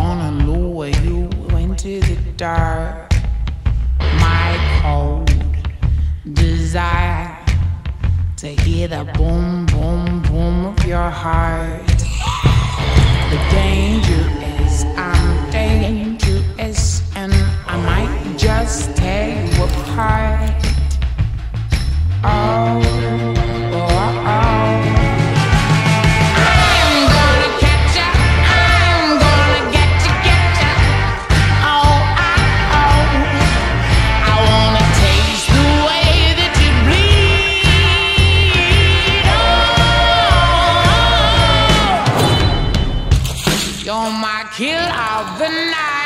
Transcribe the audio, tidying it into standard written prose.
gonna lure you into the dark. My cold desire to hear the boom, boom, boom of your heart. The danger is I'm dangerous, and I might just tear you apart. Oh, oh, oh. I'm gonna catch ya, I'm gonna get ya. Oh, oh, I wanna taste the way that you bleed. Oh, you're my kill of the night.